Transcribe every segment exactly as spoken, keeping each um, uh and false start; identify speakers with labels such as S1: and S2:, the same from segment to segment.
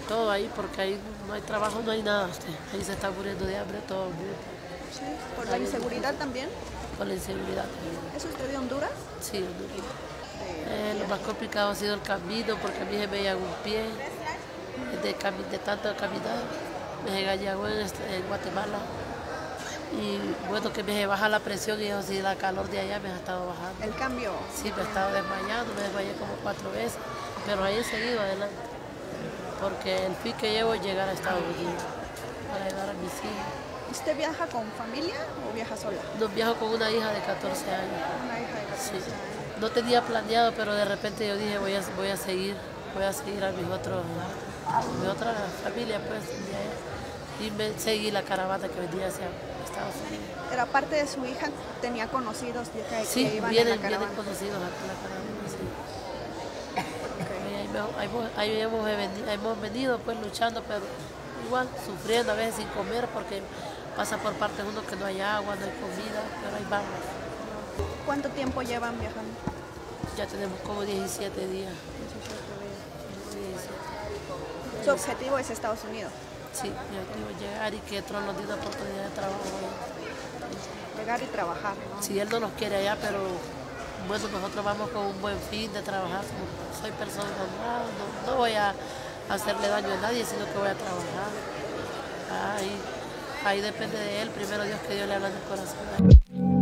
S1: todo ahí, porque ahí no hay trabajo, no hay nada. Usted. Ahí se está muriendo de hambre todo el mundo.
S2: Sí, por la inseguridad también.
S1: Por la inseguridad.
S2: ¿Es usted de Honduras?
S1: Sí, Honduras. Eh, lo más complicado ha sido el camino, porque a mí se me llega un pie de, cami de tanto caminar. Me llegó en, este, en Guatemala. Y bueno, que me baja la presión y eso sí, la calor de allá me ha estado bajando.
S2: ¿El cambio?
S1: Sí, me he estado desmayando, me desmayé como cuatro veces, pero ahí he seguido adelante. Porque el fin que llevo es llegar a Estados Unidos, para ayudar a mis hijos.
S2: ¿Usted viaja con familia o viaja sola?
S1: No, viajo con una hija de catorce años.
S2: Una hija de catorce
S1: Sí.
S2: años.
S1: No tenía planeado, pero de repente yo dije, voy a, voy a seguir, voy a seguir a mis otros, a mi otra familia, pues, de allá. Y me seguí la caravana que venía hacia Estados Unidos.
S2: Era parte de su hija, tenía conocidos que, que
S1: Sí,
S2: iban
S1: vienen,
S2: en la caravana.
S1: vienen conocidos a la caravana, sí.
S2: Okay.
S1: Ahí, ahí, ahí, ahí hemos, venido, hemos venido pues luchando, pero igual sufriendo a veces sin comer porque pasa por parte de uno que no hay agua, no hay comida, pero ahí vamos.
S2: ¿Cuánto tiempo llevan viajando?
S1: Ya tenemos como diecisiete días.
S2: ¿Su objetivo es Estados Unidos?
S1: Sí, mi objetivo es llegar y que Tron nos dé una oportunidad de trabajo allá.
S2: Llegar y trabajar, ¿no?
S1: Si él no nos quiere allá, pero bueno, nosotros vamos con un buen fin de trabajar. Soy persona normal, no, no voy a hacerle daño a nadie, sino que voy a trabajar. Ahí, ahí depende de él, primero Dios, que Dios le habla en el corazón.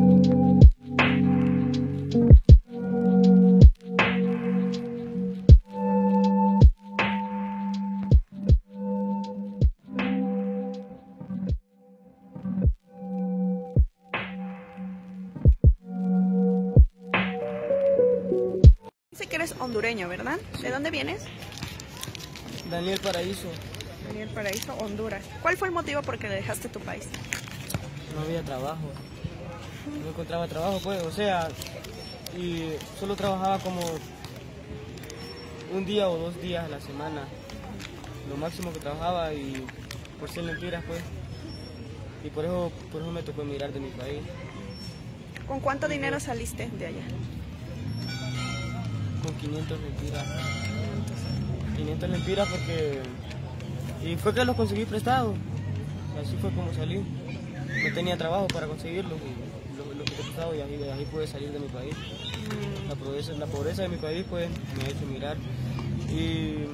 S2: Dice que eres hondureño, ¿verdad? ¿De dónde vienes?
S3: Daniel Paraíso.
S2: Daniel Paraíso, Honduras. ¿Cuál fue el motivo por que dejaste tu país?
S3: No había trabajo. No encontraba trabajo, pues, o sea, y solo trabajaba como un día o dos días a la semana. Lo máximo que trabajaba y por ser mentiras, pues. Y por eso, por eso me tocó emigrar de mi país.
S2: ¿Con cuánto dinero saliste de allá?
S3: Con quinientas lempiras. quinientas lempiras porque... Y fue que los conseguí prestados. Así fue como salí. No tenía trabajo para conseguirlos y los lo, quité prestados y así, así pude salir de mi país. La pobreza, la pobreza de mi país pues me ha hecho emigrar. Y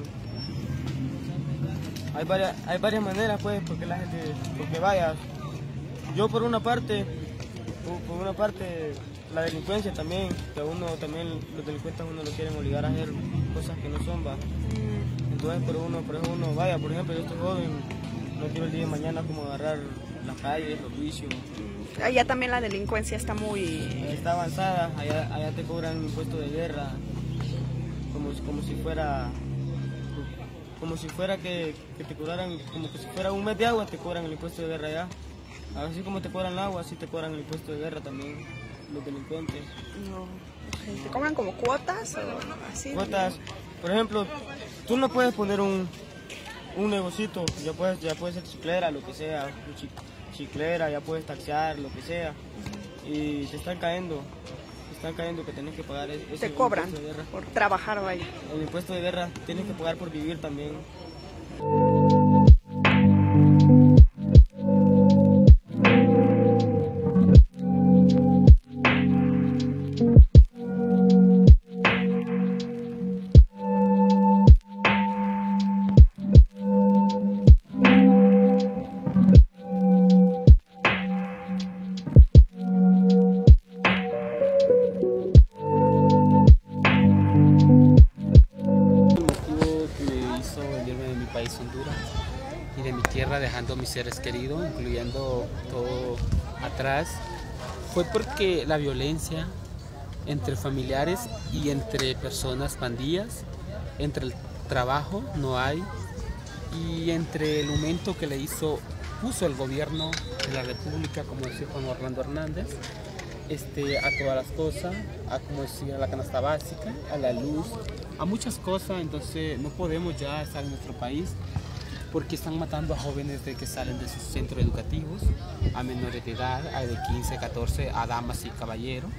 S3: hay varias, hay varias maneras pues porque la gente, porque vaya, yo por una parte, por, por una parte la delincuencia también, que a uno también los delincuentes a uno lo quieren obligar a hacer cosas que no son, va. Entonces por uno, por eso uno, vaya, por ejemplo yo estoy joven, no quiero el día de mañana como agarrar las calles, los vicios.
S2: Allá también la delincuencia está muy...
S3: Está avanzada, allá, allá te cobran un impuesto de guerra, como, como si fuera, como si fuera que, que te cobraran, como que si fuera un mes de agua te cobran el impuesto de guerra allá. Así como te cobran el agua, así te cobran el impuesto de guerra también, los delincuentes.
S2: No. ¿Te cobran como cuotas o así?
S3: Cuotas, por ejemplo, tú no puedes poner un, un negocito, ya puedes, ya puedes ser chiclera, lo que sea, chi, chiclera, ya puedes taxear, lo que sea, y te están cayendo, te están cayendo que tienes que pagar ese,
S2: Te cobran
S3: de guerra.
S2: por trabajar, vaya.
S3: El impuesto de guerra tienes que pagar por vivir también.
S4: Honduras y de mi tierra, dejando a mis seres queridos, incluyendo todo atrás, fue porque la violencia entre familiares y entre personas pandillas, entre el trabajo no hay, y entre el aumento que le hizo, puso el gobierno de la República, como decía Juan Orlando Hernández, este, a todas las cosas, a como decía la canasta básica, a la luz, a muchas cosas. Entonces no podemos ya estar en nuestro país porque están matando a jóvenes de que salen de sus centros educativos, a menores de edad, a de quince, catorce, a damas y caballeros.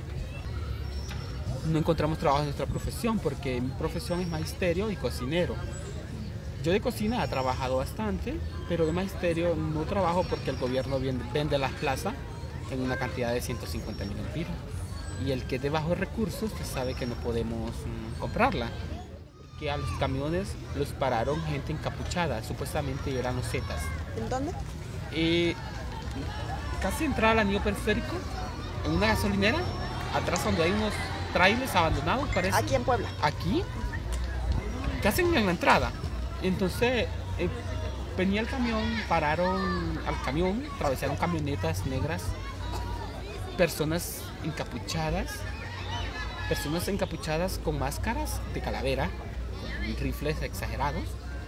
S4: No encontramos trabajo en nuestra profesión porque mi profesión es magisterio y cocinero. Yo de cocina he trabajado bastante, pero de magisterio no trabajo porque el gobierno vende las plazas en una cantidad de ciento cincuenta mil empiras. Y el que es de bajos recursos, usted sabe que no podemos mm, comprarla. Porque a los camiones los pararon gente encapuchada, supuestamente eran los Zetas.
S2: ¿En dónde?
S4: Eh, casi entrar al anillo periférico, en una gasolinera, atrás donde hay unos trailers abandonados, parece.
S2: Aquí en Puebla.
S4: Aquí, casi en la entrada. Entonces, eh, venía el camión, pararon al camión, atravesaron camionetas negras, personas encapuchadas, personas encapuchadas con máscaras de calavera, con rifles exagerados.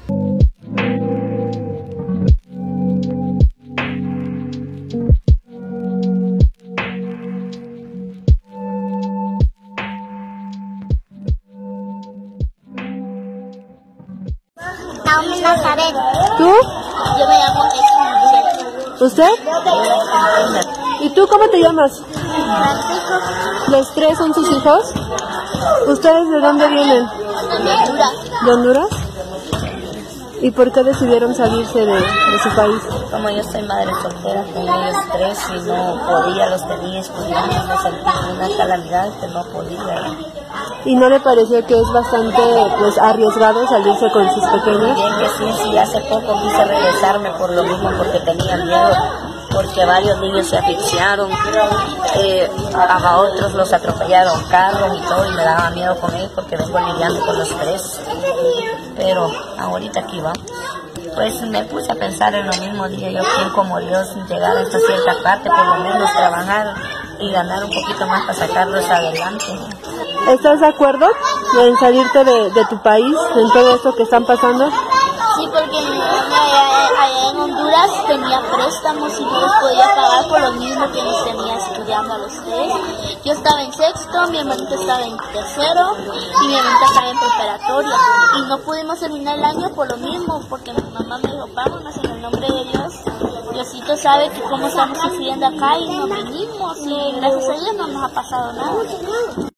S5: Naomi Nazaret.
S2: ¿Tú?
S5: Yo me llamo Jesús.
S2: ¿Usted? ¿Y tú cómo te llamas?
S5: Francisco.
S2: ¿Los tres son sus hijos? ¿Ustedes de dónde vienen?
S5: De Honduras.
S2: ¿De Honduras? ¿Y por qué decidieron salirse de, de su país?
S6: Como yo soy madre soltera con ellos tres y no podía, los tenía estudiando, me sentí en una calamidad que no podía.
S2: ¿Y no le pareció que es bastante pues arriesgado salirse con sus pequeños?
S6: Bien que sí, sí, hace poco quise regresarme por lo mismo porque tenía miedo, porque varios niños se asfixiaron, eh, a otros los atropellaron carros y todo y me daba miedo con ellos porque vengo lidiando con los tres, pero ahorita aquí va. Pues me puse a pensar en lo mismo, día yo quién como Dios llegar a esta cierta parte, por lo menos trabajar y ganar un poquito más para sacarlos adelante.
S2: ¿Estás de acuerdo en salirte de, de tu país, en todo esto que están pasando?
S5: Sí, porque mi mamá allá, allá en Honduras tenía préstamos y no los podía pagar por lo mismo que nos tenía estudiando a los tres. Yo estaba en sexto, mi hermanita estaba en tercero y mi hermanita estaba en preparatoria. Y no pudimos terminar el año por lo mismo, porque mi mamá me dijo, vámonos en el nombre de Dios. Diosito sabe que cómo estamos sufriendo acá y nos vinimos y gracias a Dios no nos ha pasado nada.